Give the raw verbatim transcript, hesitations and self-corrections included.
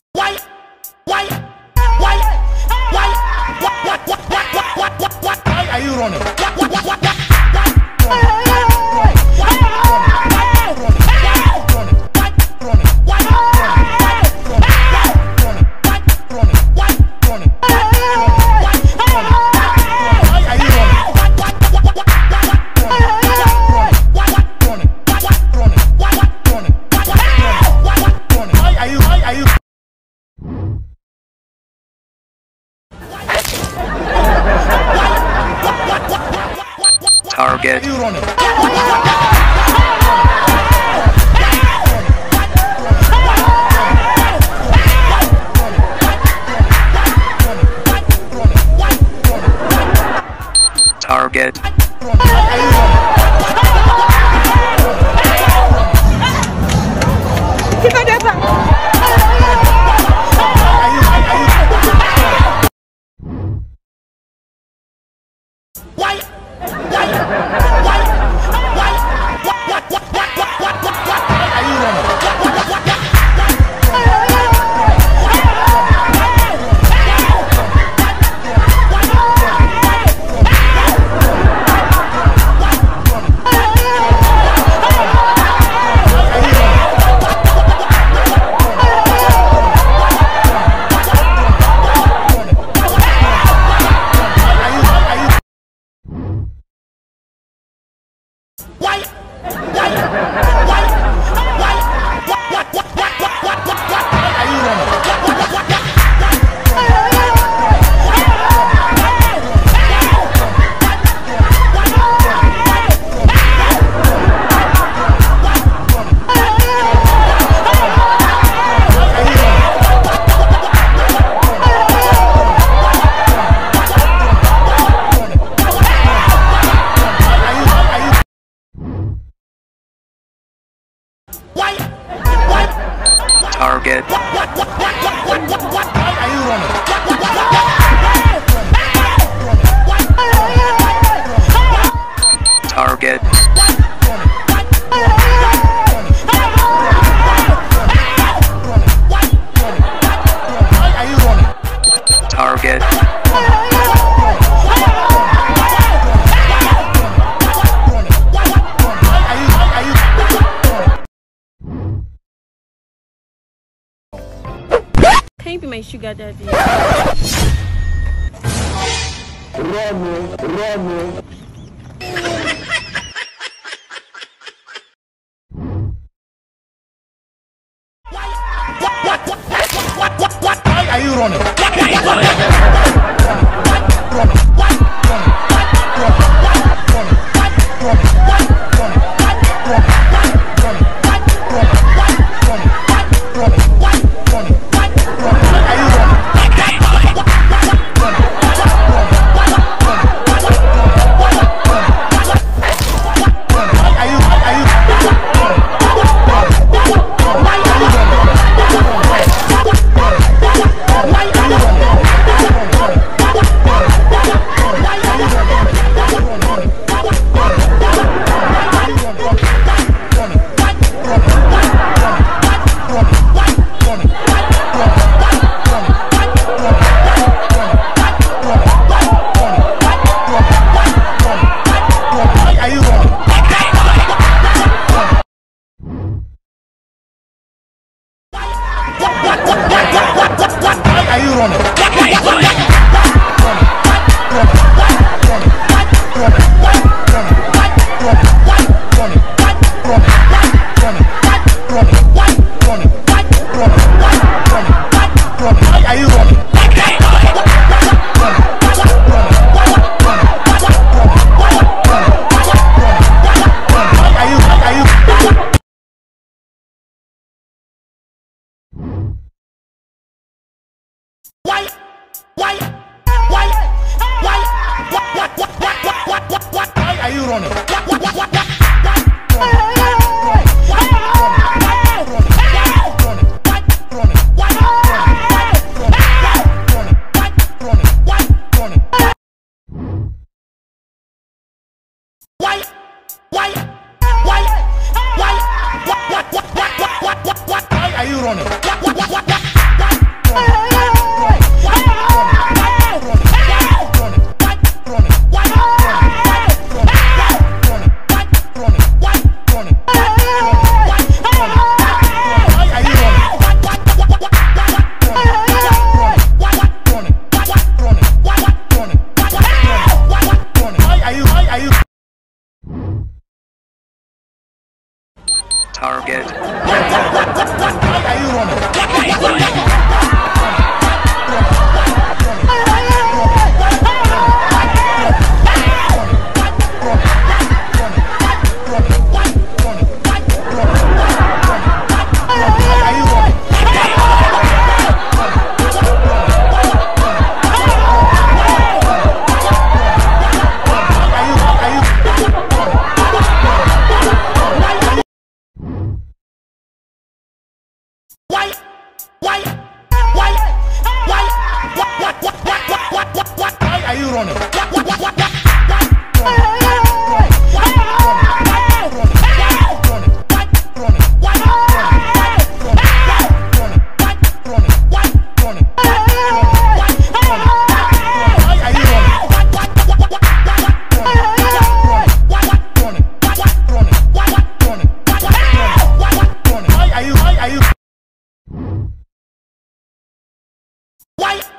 Why? Why? Why? Why? What? What? What? What? What? What? What? Why are you running? What? What? What? What? What? Target. Target. Why? Target. Target. Target. Can you be my sugar daddy? Run, run. Why are you running? Why? Why? Why? Why? What? What? What? What? What? What? What? Why are you running? What? What? What? What? Why? Why? Why? Why? What? What? What? What? What? What? What? Why are you running? What? What? What? What? are you running? Why?